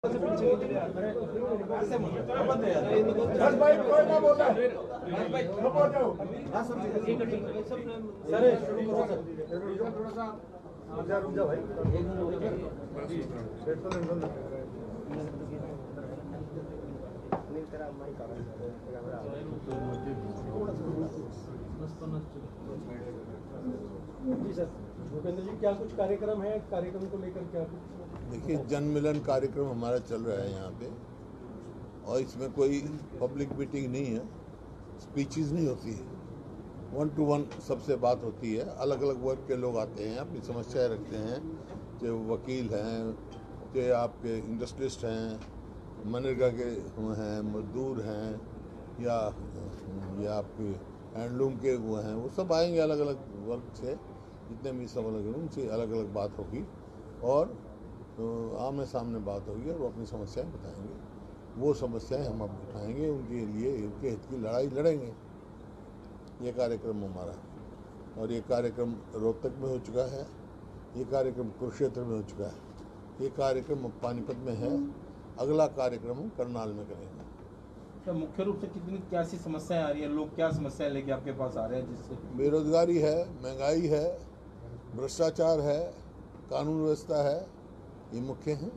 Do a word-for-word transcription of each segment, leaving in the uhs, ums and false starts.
जी sir, Bhupendra जी क्या कुछ कार्यक्रम है, कार्यक्रम को लेकर क्या कुछ? देखिए, जन मिलन कार्यक्रम हमारा चल रहा है यहाँ पे, और इसमें कोई पब्लिक मीटिंग नहीं है, स्पीचेस नहीं होती है, वन टू वन सबसे बात होती है। अलग अलग वर्ग के लोग आते हैं, अपनी समस्याएं रखते हैं, चाहे वकील हैं, चाहे आपके इंडस्ट्रिस्ट हैं, मनरेगा के हैं, मजदूर हैं, या या आपके हैंडलूम के वो हैं, वो सब आएंगे अलग अलग वर्ग से, जितने भी सब अलग हैं उनसे अलग अलग बात होगी और तो आमने सामने बात होगी और वो अपनी समस्याएं बताएंगे। वो समस्याएं हम अब उठाएंगे, उनके लिए उनके हित की लड़ाई लड़ेंगे। ये कार्यक्रम हमारा है और ये कार्यक्रम रोहतक में हो चुका है, ये कार्यक्रम कुरुक्षेत्र में हो चुका है, ये कार्यक्रम पानीपत में है, अगला कार्यक्रम हम करनाल में करेंगे। तो मुख्य रूप से कितनी क्या सी समस्याएं आ रही है, लोग क्या समस्याएं लेके आपके पास आ रहे हैं? जिससे बेरोजगारी है, महंगाई है, भ्रष्टाचार है, कानून व्यवस्था है, ये मुख्य हैं।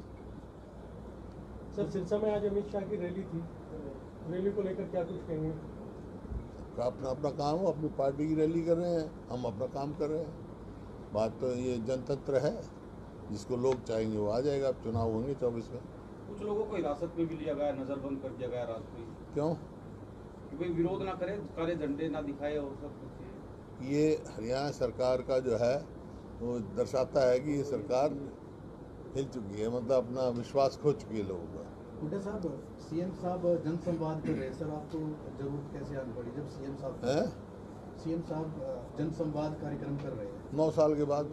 सर, सिरसा में आज अमित शाह की रैली थी, रैली को लेकर क्या कुछ कहेंगे? अपना अपना काम हो, अपनी पार्टी की रैली कर रहे हैं, हम अपना काम कर रहे हैं। बात तो ये जनतंत्र है, जिसको लोग चाहेंगे वो आ जाएगा। अब चुनाव होंगे चौबीस में। कुछ लोगों को हिरासत में भी लिया गया, नजरबंद कर दिया गया रात को। क्यों? कि भाई विरोध ना करे, काले झंडे ना दिखाए और सब कुछ। ये हरियाणा सरकार का जो है वो दर्शाता है कि ये सरकार हिल चुकी है, मतलब अपना विश्वास खो चुकी है लोगों का। हुड्डा साहब, सीएम साहब जनसंवाद कर रहे हैं, सर आपको जरूरत कैसे आनी पड़ी जब सीएम साहब हैं? सीएम साहब जनसंवाद कार्यक्रम कर रहे हैं नौ साल के बाद?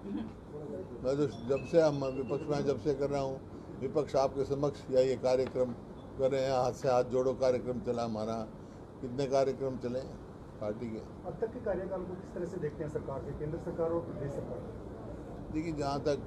मैं तो जब से हम विपक्ष में जब से कर रहा हूँ, विपक्ष आपके समक्ष या ये कार्यक्रम कर रहे हैं, हाथ से हाथ जोड़ो कार्यक्रम चला हमारा। कितने कार्यक्रम चले पार्टी के? अब तक के कार्यकाल को किस तरह से देखते हैं सरकार के, केंद्र सरकार और प्रदेश सरकार? देखिए, जहाँ तक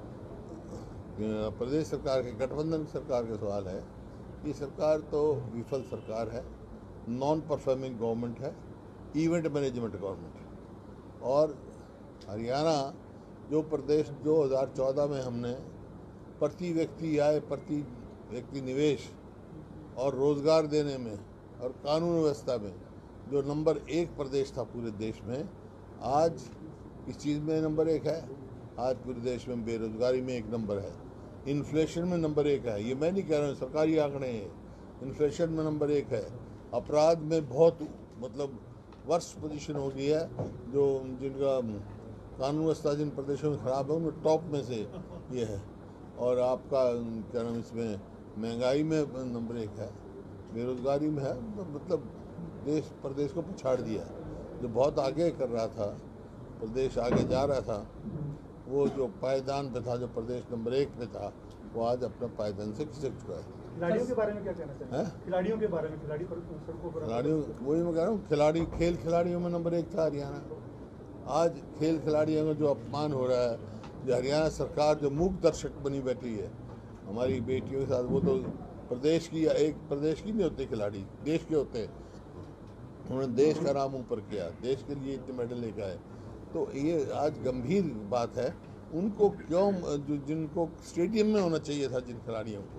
प्रदेश सरकार के गठबंधन सरकार का सवाल है, ये सरकार तो विफल सरकार है, नॉन परफॉर्मिंग गवर्नमेंट है, इवेंट मैनेजमेंट गवर्नमेंट है। और हरियाणा जो प्रदेश दो हज़ार चौदह में हमने प्रति व्यक्ति आय, प्रति व्यक्ति निवेश और रोजगार देने में और कानून व्यवस्था में जो नंबर एक प्रदेश था पूरे देश में, आज इस चीज़ में नंबर एक है। आज पूरे देश में बेरोजगारी में एक नंबर है, इन्फ्लेशन में नंबर एक है। ये मैं नहीं कह रहा हूँ, सरकारी आंकड़े हैं। इन्फ्लेशन में नंबर एक है, अपराध में बहुत मतलब वर्स्ट पोजीशन हो गई है। जो जिनका कानून व्यवस्था जिन प्रदेशों में खराब है उनमें टॉप में से ये है। और आपका क्या नाम, इसमें महंगाई में नंबर एक है, बेरोजगारी में है। मतलब देश प्रदेश को पछाड़ दिया। जो बहुत आगे कर रहा था, प्रदेश आगे जा रहा था, वो जो पायदान पे था, जो प्रदेश नंबर एक पे था, वो आज अपना पायदान से खिसक चुका है। खिलाड़ियों के बारे में क्या कहना चाहिए? खिलाड़ियों के बारे में, खिलाड़ी पर सड़कों पर खिलाड़ियों, वही मैं कह रहा हूँ, खिलाड़ी खेल खिलाड़ियों में नंबर एक था हरियाणा। आज खेल खिलाड़ियों में जो अपमान हो रहा है, जो हरियाणा सरकार जो मूक दर्शक बनी बैठी है हमारी बेटियों के साथ, वो तो प्रदेश की एक प्रदेश की नहीं होते खिलाड़ी, देश के होते हैं। उन्होंने देश का नाम ऊपर किया, देश के लिए इतने मेडल लेकर आए। तो ये आज गंभीर बात है। उनको क्यों, जो जिनको स्टेडियम में होना चाहिए था, जिन खिलाड़ियों को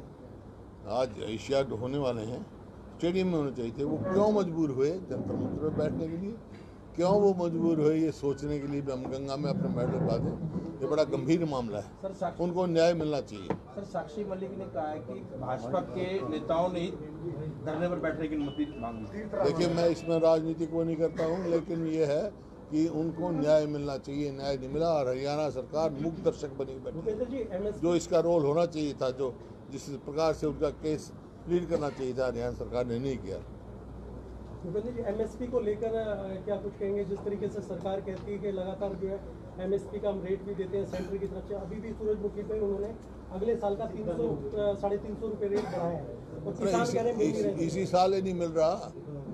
आज एशियाड होने वाले हैं, स्टेडियम में होने चाहिए थे, वो क्यों मजबूर हुए जंतर मंतर में बैठने के लिए? क्यों वो मजबूर हुए ये सोचने के लिए भी हम गंगा में अपने मेडल पा दें? ये बड़ा गंभीर मामला है, सर उनको न्याय मिलना चाहिए। सर, साक्षी मलिक ने कहा है कि भाजपा के नेताओं ने धरने पर बैठने की अनुमति मांगी। देखिए, मैं इसमें राजनीति को नहीं करता हूँ, लेकिन ये है कि उनको न्याय मिलना चाहिए। न्याय नहीं मिला और हरियाणा सरकार मूक दर्शक बनी बैठी। जो इसका रोल होना चाहिए था, जो जिस प्रकार से उनका केस लीड करना चाहिए था, हरियाणा सरकार ने नहीं किया। भूपेंद्र जी, एमएसपी को लेकर क्या कुछ कहेंगे? जिस तरीके से सरकार कहती है कि लगातार जो है एमएसपी का हम रेट भी देते हैं सेंटर की तरफ से, अभी भी सूरजमुखी पे उन्होंने अगले साल का तीन सौ साढ़े तीन सौ रुपये रेट बढ़ाया है और किसान कह रहे हैं मिल इस, इसी साल ही नहीं मिल रहा।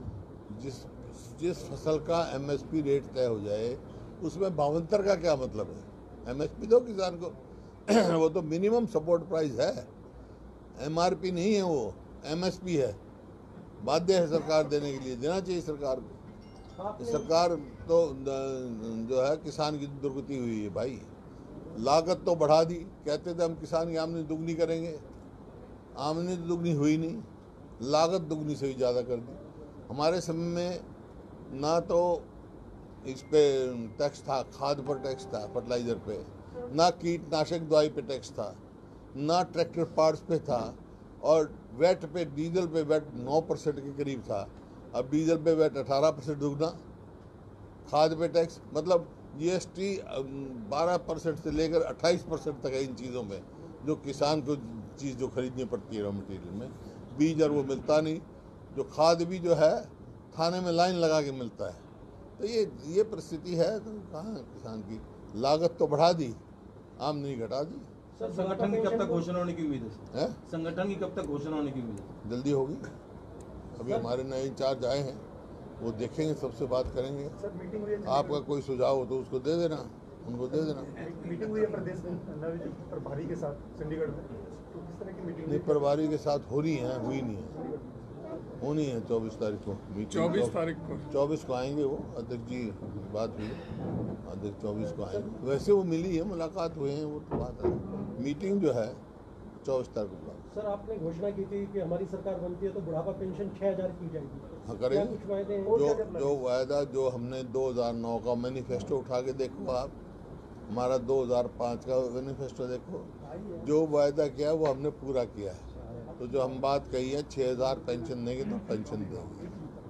जिस जिस फसल का एमएसपी रेट तय हो जाए उसमें भावांतर का क्या मतलब है? एमएसपी दो किसान को, वो तो मिनिमम सपोर्ट प्राइस है। एमआरपी नहीं है, वो एमएसपी है। बाध्य है सरकार देने के लिए, देना चाहिए सरकार को। आपने सरकार तो द- जो है किसान की दुर्गति हुई है भाई। लागत तो बढ़ा दी, कहते थे हम किसान की आमदनी दुगनी करेंगे, आमदनी तो दुगनी हुई नहीं, लागत दुगनी से भी ज़्यादा कर दी। हमारे समय में ना तो इस पे टैक्स था, खाद पर टैक्स था, फर्टिलाइज़र पे, ना कीटनाशक दवाई पे टैक्स था, ना ट्रैक्टर पार्ट्स पे था, और वैट पे, डीजल पे वैट नौ परसेंट के करीब था। अब डीजल पे वैट अठारह परसेंट दुगना, खाद पे टैक्स, मतलब जीएसटी बारह परसेंट से लेकर अट्ठाईस परसेंट तक है इन चीज़ों में, जो किसान को चीज़ जो खरीदनी पड़ती है रॉ मटेरियल में। बीज और वो मिलता नहीं, जो खाद भी जो है थाने में लाइन लगा के मिलता है। तो ये ये परिस्थिति है। तो कहाँ है किसान की? लागत तो बढ़ा दी, आमदनी घटा दी। सर संगठन की कब तक घोषणा होने की उम्मीद है सर? है संगठन की कब तक घोषणा होने की उम्मीद है? जल्दी होगी। अभी हमारे नए इंचार्ज आए हैं, वो देखेंगे, सबसे बात करेंगे। सर मीटिंग हुई है, आपका कोई सुझाव हो तो उसको दे देना, उनको दे देना। मीटिंग हुई है प्रदेश में नवीन प्रभारी के साथ चंडीगढ़ में, तो किस तरह की मीटिंग नहीं, प्रभारी के साथ हो रही है, हुई नहीं है, होनी है चौबीस तारीख को मीटिंग। चौबीस तारीख को चौबीस को आएंगे वो, अध्यक्ष जी बात हुई, अध्यक्ष चौबीस को आएंगे। वैसे वो मिली है, मुलाकात हुए हैं, वो तो बात है। मीटिंग जो है चौबीस तारीख को। सर आपने घोषणा की थी कि हमारी सरकार बनती है तो बुढ़ापा पेंशन छह हजार की जाएगी। हाँ, क्या करेंगे। कुछ वायदे हैं? जो जो वायदा जो हमने दो हज़ार नौ का मैनिफेस्टो उठा के देखो आप, हमारा दो हज़ार पाँच का मैनिफेस्टो देखो, जो वायदा किया वो हमने पूरा किया है। तो जो हम बात कही है छः हज़ार पेंशन देंगे तो पेंशन देंगे।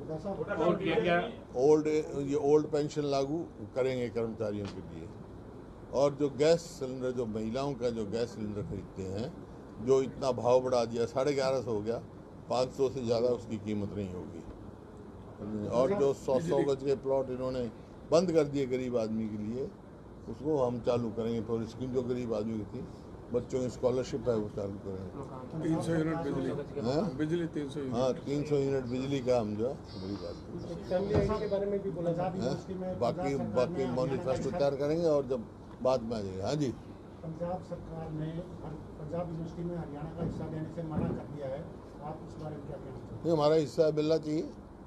ओल्ड ये ओल्ड पेंशन लागू करेंगे कर्मचारियों के लिए। और जो गैस सिलेंडर, जो महिलाओं का जो गैस सिलेंडर खरीदते हैं, जो इतना भाव बढ़ा दिया, साढ़े ग्यारह सौ हो गया, पाँच सौ से ज़्यादा उसकी कीमत नहीं होगी। और जो सौ सौ गज के प्लॉट इन्होंने बंद कर दिए गरीब आदमी के लिए, उसको हम चालू करेंगे। तो स्कीम जो गरीब आदमी की थी, बच्चों की स्कॉलरशिप है, वो चालू करेंगे। तीन सौ यूनिट बिजली, हैं? बिजली तीन सौ यूनिट। हाँ, तीन सौ यूनिट बिजली का हम जो है गरीब आदमी, फैमिली आईडी के बारे में भी बोला था। हैं? बाकी बाकी मैनिफेस्टो तैयार करेंगे और जब बाद में आ जाएगा। हाँ जी, पंजाब सरकार ने पंजाब यूनिवर्सिटी में हरियाणा का हिस्सा देने से मना कर दिया है, आप इस बारे में क्या कहना चाहते ये हमारा हिस्सा मिलना चाहिए।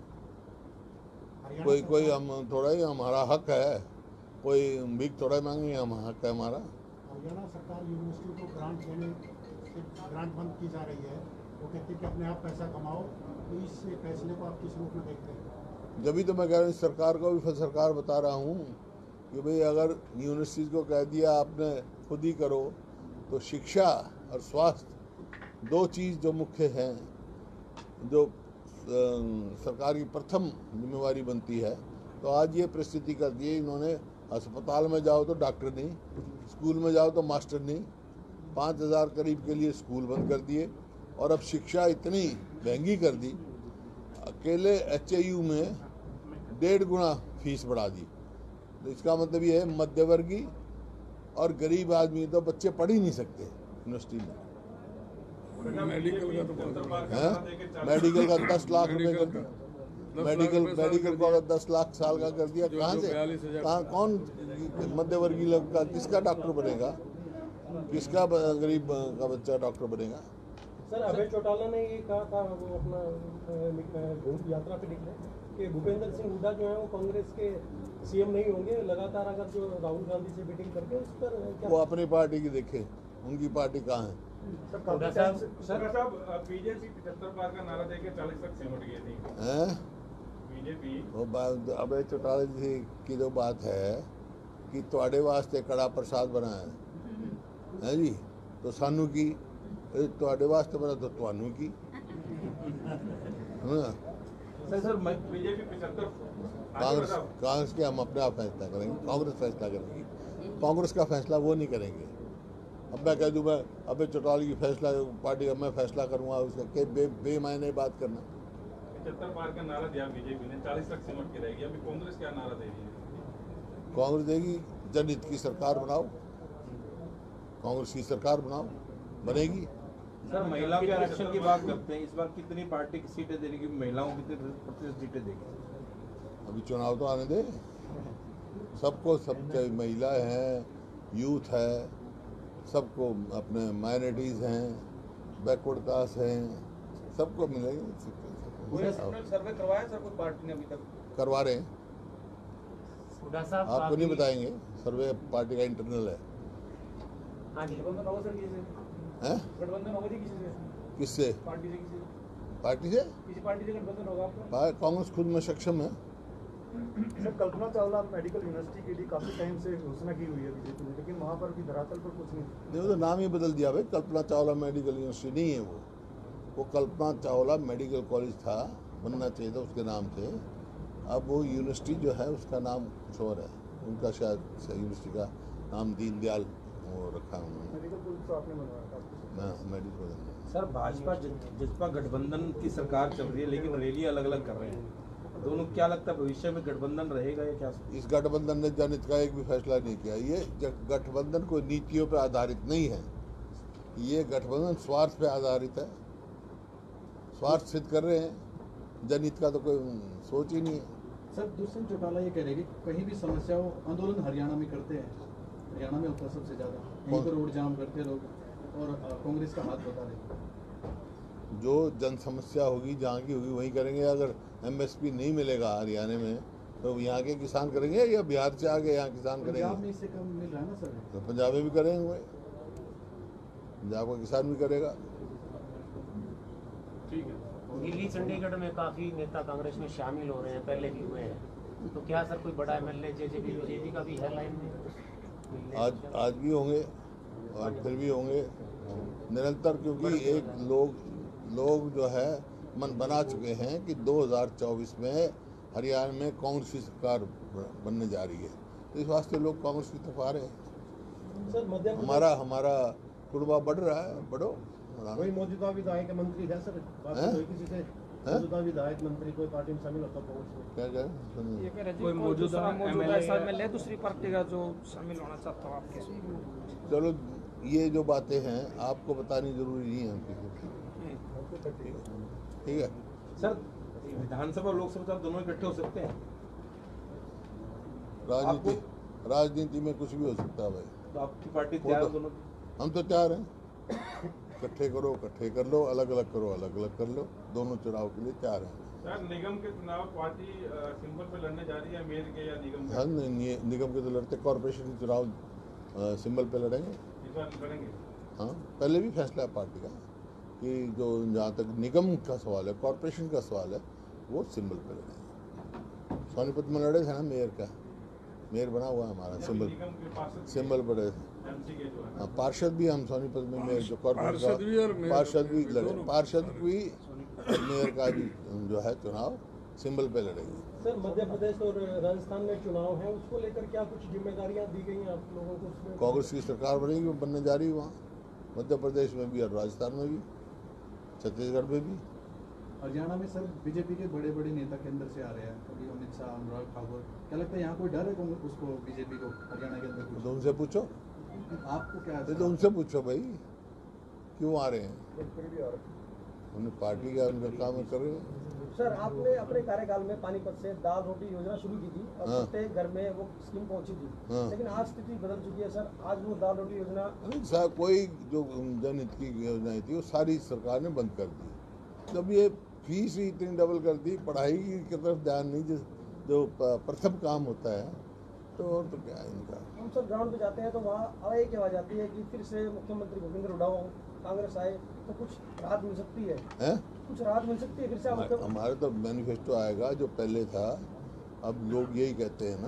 हैं? कोई कोई हम थोड़ा ही, हमारा हक है, कोई भीख थोड़ा ही मांगेंगे, हम हक है हमारा। हरियाणा सरकार यूनिवर्सिटी को ग्रांट देने से ग्रांट बंद की जा रही है, वो कहती है कि अपने आप पैसा कमाओ, तो इस फैसले को आप किस रूप में देखते हैं? जब भी तो मैं कह रहा हूँ सरकार को भी, फिर सरकार बता रहा हूँ कि भाई अगर यूनिवर्सिटी को कह दिया आपने खुद ही करो, तो शिक्षा और स्वास्थ्य दो चीज़ जो मुख्य हैं, जो अ, सरकार की प्रथम जिम्मेवारी बनती है, तो आज ये परिस्थिति कर दी है इन्होंने। अस्पताल में जाओ तो डॉक्टर नहीं, स्कूल में जाओ तो मास्टर नहीं, पाँच हज़ार करीब के लिए स्कूल बंद कर दिए, और अब शिक्षा इतनी महंगी कर दी, अकेले एच ए यू में डेढ़ गुना फीस बढ़ा दी। तो इसका मतलब ये है मध्यवर्गीय और गरीब आदमी तो बच्चे पढ़ ही नहीं सकते यूनिवर्सिटी में। मेडिकल का तो बहुत हैं? मेडिकल का दस लाख रुपए कर दिया, मेडिकल मेडिकल को अगर दस लाख साल का कर दिया, कहाँ से, कहाँ, कौन मध्यवर्गीय लोग का, किसका डॉक्टर बनेगा, किसका ब- गरीब का बच्चा डॉक्टर बनेगा? सर अभय चौटाला ने ये कहा था, वो अपना अ, घूम यात्रा पे निकले, कि भूपेंद्र सिंह हुड्डा जो है वो कांग्रेस के सीएम नहीं होंगे लगातार, अगर जो राहुल गांधी से मीटिंग करके उस पर क्या? वो अपनी पार्टी की देखे, उनकी पार्टी कहाँ है? सर काफी टाइम से सर साहब बीजेपी पचहत्तर पार का नारा देके चालीस तक सिमट गई थी। हैं? बीजेपी वो बात अबे चौटाला जी की जो बात है कि ਤੁਹਾਡੇ वास्ते कड़ा प्रसाद बनाया है, है जी, तो सानू की ਤੁਹਾਡੇ वास्ते बना तो ਤੁਹਾਨੂੰ की। हाँ, सर सर मैं बीजेपी पचहत्तर कांग्रेस कांग्रेस के हम अपने आप फैसला करेंगे, कांग्रेस फैसला करेंगी, कांग्रेस का फैसला वो नहीं करेंगे। अब मैं कह दूँ मैं अबे चौटाला की फैसला पार्टी का मैं फैसला करूँगा, उसका के बे बेमायने बात करना। पचहत्तर पार का नारा दिया बीजेपी ने, चालीस तक सिमट के रहेगी। अभी कांग्रेस क्या नारा दे रही है? कांग्रेस देगी जनहित की सरकार बनाओ, कांग्रेस की सरकार बनाओ, बनेगी। सर महिलाओं के आरक्षण की बात करते हैं, इस बार कितनी पार्टी की सीटें देने की, महिलाओं को कितने प्रतिशत सीटें देगी? अभी चुनाव तो आने दे, सबको, सब चाहे महिला हैं, यूथ है, सबको, अपने माइनॉरिटीज़ हैं, बैकवर्ड कास्ट हैं, सबको मिलेंगे। कोई सर्वे करवाया सर कोई पार्टी ने अभी तक? करवा रहे हैं, हुड्डा साहब आपको नहीं काफी- बताएंगे, सर्वे पार्टी का इंटरनल है। हाँ जी, गठबंधन होगा सर किसी से? हैं? गठबंधन होगा जी किसी से? किससे? पार्टी से किसी से? पार्टी से? किसी पार्टी से गठबंधन होगा आपका? पा- कांग्रेस खुद में सक्षम है। Sir Kalpana Chawla medical university के लिए काफी टाइम से घोषणा की हुई है बीजेपी ने, लेकिन वहाँ पर भी धरातल पर कुछ नहीं। नहीं, वो तो नाम ही बदल दिया भाई, कल्पना चावला मेडिकल यूनिवर्सिटी नहीं है वो वो कल्पना चावला मेडिकल कॉलेज था, बनना चाहिए था उसके नाम से। अब वो यूनिवर्सिटी जो है उसका नाम कुछ और है, उनका शायद यूनिवर्सिटी का नाम दीनदयाल वो रखा है उन्होंने। मेडिकल कॉलेज तो आपने बनवाया था। मैं मेडिकल सर भाजपा जसपा गठबंधन की सरकार चल रही है लेकिन रैली अलग अलग कर रहे हैं दोनों, क्या लगता है भविष्य में गठबंधन रहेगा या क्या? इस गठबंधन ने जनहित का एक भी फैसला नहीं किया। ये ज- गठबंधन कोई नीतियों पर आधारित नहीं है, ये गठबंधन स्वार्थ पे आधारित है, स्वार्थ सिद्ध कर रहे हैं, जनहित का तो कोई सोच ही नहीं है। सर दुष्यंत चौटाला ये कह रहे हैं कि कहीं भी समस्या हो आंदोलन हरियाणा में करते हैं, हरियाणा में होता है सबसे ज़्यादा, यहीं पर रोड जाम करते हैं लोग और अ, कांग्रेस का हाथ बता रहे हैं। जो जन समस्या होगी जहाँ की होगी वहीं करेंगे। अगर एमएसपी नहीं मिलेगा हरियाणा में तो यहाँ के किसान करेंगे या बिहार से आगे यहाँ किसान पंजाब करेंगे? में इससे कम मिल रहा है ना सर? तो पंजाब में भी करेंगे, पंजाब का किसान भी करेगा। ठीक है। दिल्ली चंडीगढ़ में काफी नेता कांग्रेस में शामिल हो रहे हैं, पहले भी हुए हैं, तो क्या सर कोई बड़ा एमएलए जेजेपी बीजेपी का भी है लाइन में? आज आज भी होंगे और फिर भी होंगे निरंतर, क्योंकि एक लोग लोग जो है मन बना चुके हैं कि दो हज़ार चौबीस में हरियाणा में कांग्रेस की सरकार बनने जा रही है, तो इस वास्ते लोग कांग्रेस की तरफ आ रहे हैं। सर मध्य प्रदेश- हमारा हमारा कुर्बा बढ़ रहा है, बढ़ो। कोई मौजूदा विधायक मंत्री है सर? बात हैं? कोई किसी से मौजूदा विधायक मंत्री कोई पार्टी में शामिल होता कांग्रेस में? क्या क्या सुनिए। कह रहे थे कोई मौजूदा मौजूदा एमएलए दूसरी पार्टी का जो शामिल होना चाहता हो आपके साथ? चलो ये जो बातें हैं आपको बतानी जरूरी नहीं है हम किसी को। ठीक है सर विधानसभा और लोकसभा चुनाव दोनों इकट्ठे हो सकते हैं? राजनीति राजनीति में कुछ भी हो सकता है भाई, तो आपकी पार्टी वो तैयार तो- है दोनों? हम तो तैयार हैं। इकट्ठे करो इकट्ठे कर लो, अलग अलग करो अलग अलग कर लो, दोनों चुनाव के लिए तैयार हैं। सर निगम के चुनाव पार्टी अ, सिंबल पे लड़ने जा रही है, मेयर के या निगम के? हम नि- निगम के तो लड़ते, कॉरपोरेशन के चुनाव अ, सिंबल पे लड़ेंगे। इस बार लड़ेंगे? हाँ, पहले भी फैसला है पार्टी का कि जो जहाँ तक निगम का सवाल है, कॉरपोरेशन का सवाल है, वो सिंबल पे लड़ेंगे। सोनीपत में लड़े थे ना मेयर का, मेयर बना हुआ है हमारा सिंबल, निगम के पार्षद सिंबल पड़े थे। एमसी के जो है हाँ, पार्षद भी हम सोनीपत में मेयर जो कॉर्पोरेशन पार्षद भी और का मेयर पार्षद भी भी लड़े, दोनों। पार्षद भी और मेयर का भी जो है चुनाव सिंबल पे लड़ेंगे। सर मध्य प्रदेश और राजस्थान में चुनाव है, उसको लेकर क्या कुछ जिम्मेदारियां दी गई हैं आप लोगों को उसमें? कांग्रेस की सरकार बनेगी, वो बनने जा रही है वहाँ, मध्य प्रदेश में भी और राजस्थान में भी, छत्तीसगढ़ में भी। हरियाणा में सर बीजेपी के बड़े बड़े नेता केंद्र से आ रहे हैं, कभी अमित शाह, अनुराग ठाकुर, क्या लगता है यहाँ कोई डर है कांग्रेस उसको बीजेपी को हरियाणा के अंदर? तो उनसे पूछो, आपको क्या ये तो उनसे पूछो भाई क्यों आ रहे हैं, फिर भी आ रहा है। उन्हें पार्टी का उनका काम कर रहे हैं। सर आपने अपने कार्यकाल में पानीपत से दाल रोटी योजना शुरू की थी और हाँ। प्रत्येक घर में वो स्कीम पहुंची थी, हाँ। लेकिन आज स्थिति बदल चुकी है सर। आज वो दाल रोटी योजना नहीं साहब, कोई जो जनहित की योजनाएं थी वो सारी सरकार ने बंद कर दी। जब ये फीस ही इतनी डबल कर दी, पढ़ाई की तरफ ध्यान नहीं, जिस जो प- प्रथम काम होता है, तो और तो क्या है इनका। हम सर ग्राउंड पे जाते हैं तो वहाँ आवाज़ की आवाज़ आती है कि फिर से मुख्यमंत्री भूपेंद्र हुड्डा कांग्रेस आए तो कुछ राहत मिल सकती है, हैं? कुछ राहत मिल सकती है फिर से हमारे मुख्यमंत्री। हमारे तो मैनिफेस्टो आएगा जो पहले था। अब लोग यही कहते हैं ना,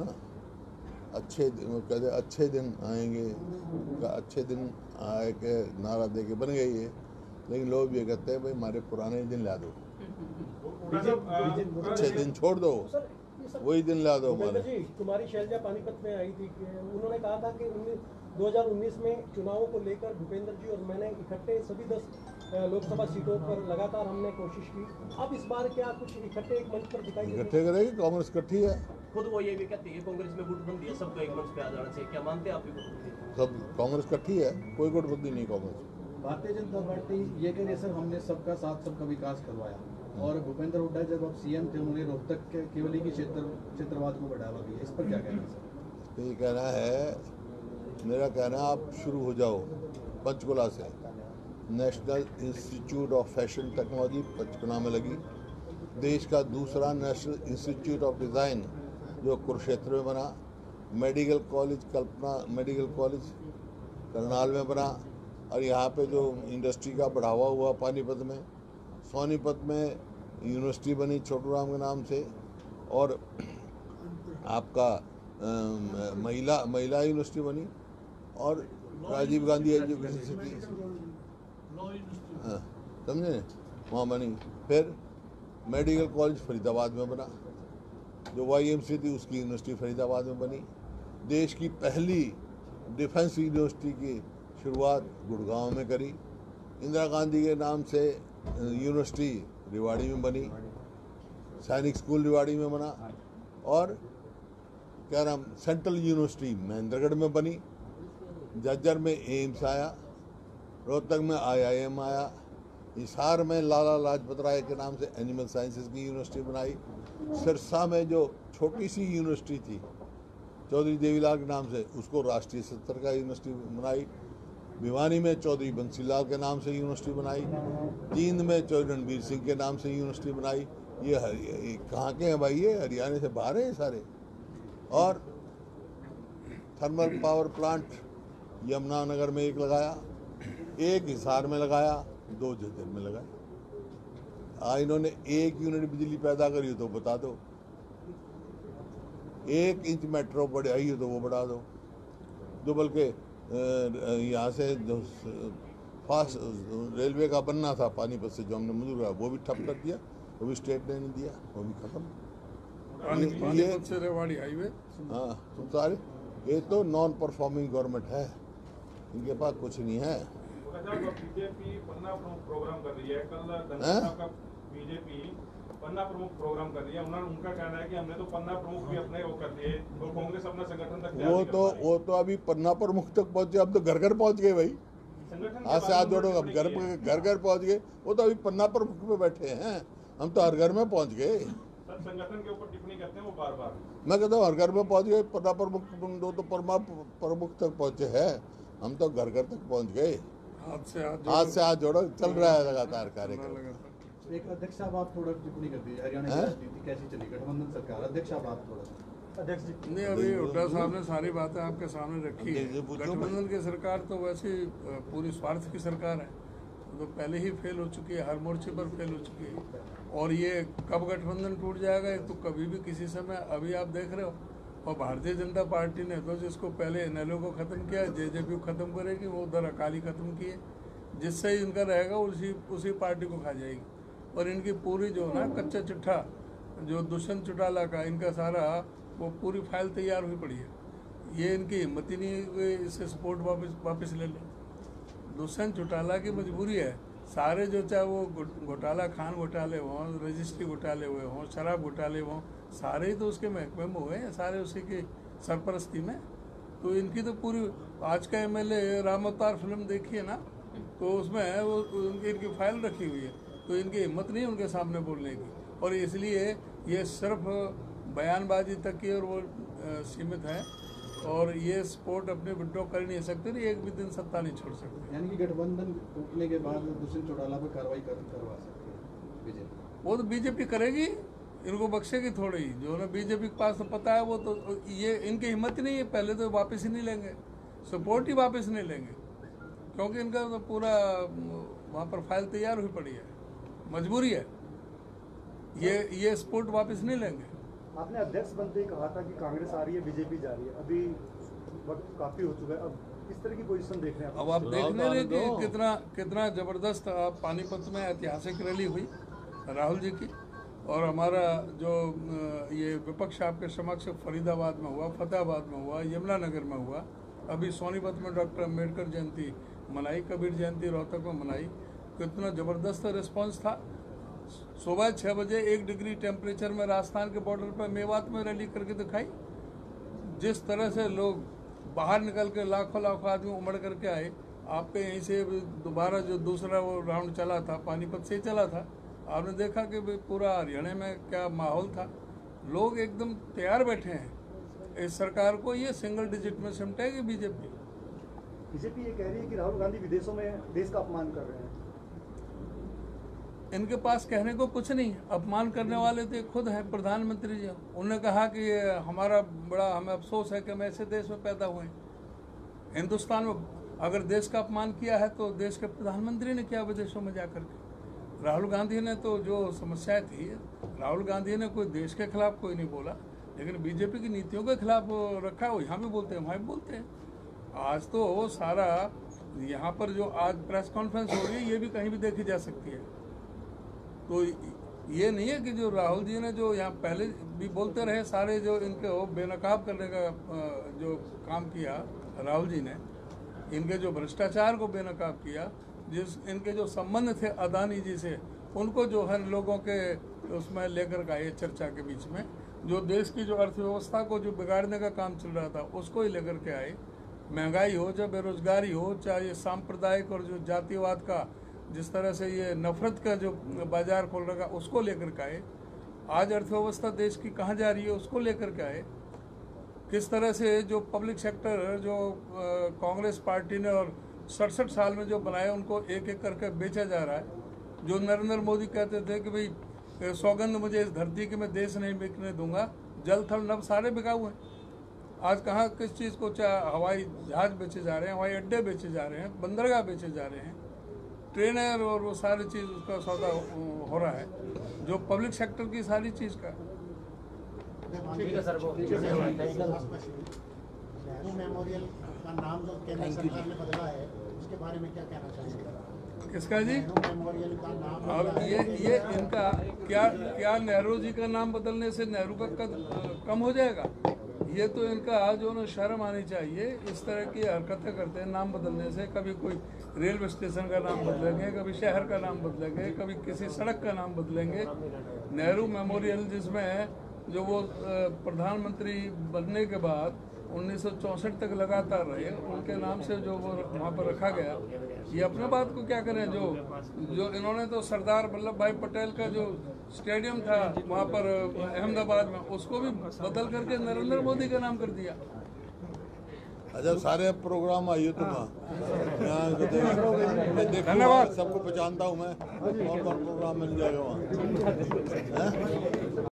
अच्छे दिन वो कहते हैं, अच्छे दिन आएंगे, का अच्छे दिन आए के नारा दे के बन गई है, लेकिन लोग ये कहते हैं भाई हमारे पुराने दिन ला दो, हुड्डा साहब, अ, अच्छे दिन छोड़ दो, सर ये सर वही दिन ला दो भूपेंद्र हमारे। जी, तुम्हारी शैलजा पानीपत में आई थी कि उन्होंने कहा था कि उन्नीस दो हज़ार उन्नीस में चुनावों को लेकर भूपेंद्र जी और मैंने इकट्ठे सभी दस अ, लोकसभा सीटों पर लगातार हमने कोशिश की। अब इस बार क्या कुछ इकट्ठे एक मंच पर दिखाई देते इकट्ठे करेगी, कांग्रेस इकट्ठी है, खुद वो ये भी कहती है कांग्रेस में गुटबंदी है, सबको एक मंच पे आ जाना चाहिए, क्या मानते हैं आप ये गुटबंदी? सब कांग्रेस इकट्ठी है, कोई गुटबंदी नहीं कांग्रेस। भारतीय जनता पार्टी ये कह रही है सर हमने सबका साथ सबका विकास करवाया, और भूपेंद्र हुड्डा जब अब सीएम थे उन्होंने रोहतक के केवली की क्षेत्र क्षेत्रवाद को बढ़ावा दिया, इस पर क्या कहना है सर? तो ये कहना है, मेरा कहना है आप शुरू हो जाओ पंचकुला से, national institute of fashion technology पचपना में लगी। देश का दूसरा नेशनल इंस्टीट्यूट ऑफ डिज़ाइन जो कुरुक्षेत्र में बना। Medical college Kalpana medical college Karnal में बना। और यहाँ पे जो इंडस्ट्री का बढ़ावा हुआ पानीपत में, सोनीपत में यूनिवर्सिटी बनी छोटूराम के नाम से। और आपका अ, महिला महिला यूनिवर्सिटी बनी और राजीव गांधी एजुकेशन सिटी, हाँ, समझे, वहाँ बनी। फिर मेडिकल कॉलेज फरीदाबाद में बना, जो वाई एम सी थी उसकी यूनिवर्सिटी फरीदाबाद में बनी। देश की पहली डिफेंस यूनिवर्सिटी की शुरुआत गुड़गांव में करी। इंदिरा गांधी के नाम से यूनिवर्सिटी रेवाड़ी में बनी, सैनिक स्कूल रेवाड़ी में बना। और क्या नाम सेंट्रल यूनिवर्सिटी महेंद्रगढ़ में बनी। जज्जर में एम्स आया, रोहतक में आई आई एम आया, हिसार में लाला लाजपत राय के नाम से एनिमल साइंसेज की यूनिवर्सिटी बनाई। सिरसा में जो छोटी सी यूनिवर्सिटी थी चौधरी देवीलाल के नाम से, उसको राष्ट्रीय स्तर का यूनिवर्सिटी बनाई। भिवानी में चौधरी बंसीलाल के नाम से यूनिवर्सिटी बनाई। जींद में चौधरी रणबीर सिंह के नाम से यूनिवर्सिटी बनाई। ये, ये कहाँ के हैं भाई? ये हरियाणा से बाहर हैं सारे। और थर्मल पावर प्लांट यमुनानगर में एक लगाया, एक हिसार में लगाया, दो जज्जर में लगाया। आ इन्होंने एक यूनिट बिजली पैदा करी हो तो बता दो, एक इंच मेट्रो बढ़ाई हो तो वो बढ़ा दो। जो बल्कि यहाँ से जो फास्ट रेलवे का बनना था पानीपत से, जो हमने मंजूर किया, वो भी ठप कर दिया, वो भी स्टेट ने नहीं दिया, वो भी खत्म। पानीपत से रेवाड़ी हाईवे, हाँ तुम सारे, ये तो नॉन परफॉर्मिंग गवर्नमेंट है, इनके पास कुछ नहीं है। बीजेपी पन्ना प्रमुख प्रोग्राम कर रही है, कल धनखड़ का बीजेपी पन्ना प्रमुख प्रोग्राम कर रही है। उन्होंने उनका कहना है कि हमने तो पन्ना प्रमुख भी अपने वो कर दिए और कांग्रेस अपना संगठन तक वो तो वो तो अभी पन्ना प्रमुख तक पहुंचे, अब तो घर घर पहुंच गए भाई। आज से आज जोड़ो, अब घर घर घर पहुंच गए। वो तो अभी पन्ना प्रमुख पे बैठे हैं, हम तो हर घर में पहुंच गए। संगठन के ऊपर टिप्पणी करते हैं वो बार बार। मैं कहता हूँ हर घर में पहुंच गए। पन्ना प्रमुख दो तो परमा प्रमुख तक पहुंचे हैं, हम तो घर घर तक पहुंच गए। हाथ से हाथ आज से आज जोड़ो चल रहा है लगातार कार्यक्रम। एक अध्यक्ष साहब आप थोड़ा टिप्पणी कर दीजिए, हरियाणा की राजनीति कैसी चली, गठबंधन सरकार। अध्यक्ष साहब आप थोड़ा। अध्यक्ष जी नहीं, अभी हुड्डा साहब ने सारी बातें आपके सामने रखी है। गठबंधन की सरकार तो वैसे पूरी स्वार्थ की सरकार है, तो पहले ही फेल हो चुकी है, हर मोर्चे पर फेल हो चुकी है। और ये कब गठबंधन टूट जाएगा, ये तो कभी भी किसी समय, अभी आप देख रहे हो। और भारतीय जनता पार्टी ने तो जिसको पहले एनएलओ को खत्म किया, जेजेपी को खत्म करेगी, वो उधर अकाली खत्म किए, जिससे इनका रहेगा उसी उसी पार्टी को खा जाएगी। और इनकी पूरी जो ना कच्चा चिट्ठा जो दुष्यंत चौटाला का, इनका सारा वो पूरी फाइल तैयार हुई पड़ी है। ये इनकी हिम्मत ही नहीं कि इससे सपोर्ट वापस वापस ले लें। दुष्यंत चौटाला की मजबूरी है, सारे जो चाहे वो घोटाला, खान घोटाले हों, रजिस्ट्री घोटाले हुए हों, शराब घोटाले हों, सारे ही तो उसके महकमे में हुए हैं, सारे उसी की सरपरस्ती में। तो इनकी तो पूरी, आज का एमएलए राम अवतार फिल्म देखिए ना, तो उसमें वो उनकी इनकी फाइल रखी हुई है। तो इनकी हिम्मत नहीं उनके सामने बोलने की, और इसलिए ये सिर्फ बयानबाजी तक की और वो सीमित है। और ये सपोर्ट अपने विड्रॉ कर नहीं सकते, नहीं एक भी दिन सत्ता नहीं छोड़ सकते। यानी कि गठबंधन टूटने के बाद दुष्यंत चौटाला पर कार्रवाई कर, करवा सकती है बीजेपी। वो तो बीजेपी करेगी, इनको बख्शेगी थोड़ी ही। जो ना बीजेपी के पास तो पता है, वो तो ये इनकी हिम्मत ही नहीं है, पहले तो वापस ही नहीं लेंगे, सपोर्ट ही वापस नहीं लेंगे, क्योंकि इनका तो पूरा वहाँ पर फाइल तैयार हुई पड़ी है, मजबूरी है, ये ये सपोर्ट वापस नहीं लेंगे। आपने अध्यक्ष बनते ही कहा था कि कांग्रेस आ रही है, बीजेपी जा रही है, अभी वक्त काफी हो चुका है, अब किस तरह की पोजीशन देख रहे हैं? अब आप देखने रहे कि कितना कितना जबरदस्त पानीपत में ऐतिहासिक रैली हुई राहुल जी की, और हमारा जो ये विपक्ष आपके समक्ष फरीदाबाद में हुआ, फतेहाबाद में हुआ, यमुनानगर में हुआ, अभी सोनीपत में डॉक्टर अम्बेडकर जयंती मनाई, कबीर जयंती रोहतक में मनाई। कितना ज़बरदस्त रिस्पांस था। सुबह छः बजे एक डिग्री टेम्परेचर में राजस्थान के बॉर्डर पर मेवात में रैली करके दिखाई। जिस तरह से लोग बाहर निकल के लाखों लाखों आदमी उमड़ करके आए। आपके यहीं से दोबारा जो दूसरा वो राउंड चला था पानीपत से चला था, आपने देखा कि पूरा हरियाणा में क्या माहौल था। लोग एकदम तैयार बैठे हैं इस सरकार को, ये सिंगल डिजिट में सिमटेगी बीजेपी। बीजेपी ये कह रही है कि राहुल गांधी विदेशों में देश का अपमान कर रहे हैं। इनके पास कहने को कुछ नहीं। अपमान करने वाले तो खुद हैं प्रधानमंत्री जी। उन्होंने कहा कि ये हमारा बड़ा हमें अफसोस है कि हम ऐसे देश में पैदा हुए। हिंदुस्तान में अगर देश का अपमान किया है तो देश के प्रधानमंत्री ने किया विदेशों में जाकर के। राहुल गांधी ने तो जो समस्याएं थी, राहुल गांधी ने कोई देश के खिलाफ कोई नहीं बोला, लेकिन बीजेपी की नीतियों के खिलाफ रखा है। वो यहाँ भी बोलते हैं, वहाँ भी बोलते हैं। आज तो वो सारा यहाँ पर जो आज प्रेस कॉन्फ्रेंस हो रही है ये भी कहीं भी देखी जा सकती है। तो ये नहीं है कि जो राहुल जी ने जो यहाँ पहले भी बोलते रहे सारे जो इनके वो बेनकाब करने का जो काम किया राहुल जी ने, इनके जो भ्रष्टाचार को बेनकाब किया, जिस इनके जो संबंध थे अदानी जी से, उनको जो है लोगों के उसमें लेकर का ये चर्चा के बीच में जो देश की जो अर्थव्यवस्था को जो बिगाड़ने का काम चल रहा था उसको ही लेकर के आए। महंगाई हो, चाहे बेरोजगारी हो, चाहे ये सांप्रदायिक और जो जातिवाद का जिस तरह से ये नफरत का जो बाजार खोल रखा उसको लेकर के आए। आज अर्थव्यवस्था देश की कहाँ जा रही है उसको लेकर के आए। किस तरह से जो पब्लिक सेक्टर जो कांग्रेस पार्टी ने और सड़सठ साल में जो बनाए उनको एक एक करके बेचा जा रहा है। जो नरेंद्र मोदी कहते थे कि भाई सौगंध मुझे इस धरती की मैं देश नहीं बिकने दूंगा, जल थल नभ सारे बिका हुए हैं। आज कहाँ किस चीज़ को, चाहे हवाई जहाज बेचे जा रहे हैं, हवाई अड्डे बेचे जा रहे हैं, बंदरगाह बेचे जा रहे हैं, ट्रेनर और वो सारी चीज़ उसका सौदा हो रहा है जो पब्लिक सेक्टर की सारी चीज़ का। ठीक है सर, वो नेहरू मेमोरियल का नाम जो केंद्र सरकार ने बदला है उसके बारे में क्या कहना चाहेंगे? किसका जी? मेमोरियल का नाम अब ये ये इनका क्या क्या नेहरू जी का नाम बदलने से नेहरू का कद कम हो जाएगा? ये तो इनका जो ना शर्म आनी चाहिए। इस तरह की हरकतें करते हैं नाम बदलने से। कभी कोई रेलवे स्टेशन का नाम बदलेंगे, कभी शहर का नाम बदलेंगे, कभी किसी सड़क का नाम बदलेंगे। नेहरू मेमोरियल जिसमें जो वो प्रधानमंत्री बनने के बाद उन्नीस सौ चौंसठ तक लगातार रहे, उनके नाम से जो वो वहाँ पर रखा गया, ये अपने बात को क्या करें। जो जो इन्होंने तो सरदार वल्लभ भाई पटेल का जो स्टेडियम था वहाँ पर अहमदाबाद में, उसको भी बदल करके नरेंद्र मोदी का नाम कर दिया। अच्छा, सारे प्रोग्राम आइए तुम यहाँ धन्यवाद। सबको पहचानता हूँ मैं, कौन कौन प्रोग्राम मिल जाएगा वहाँ।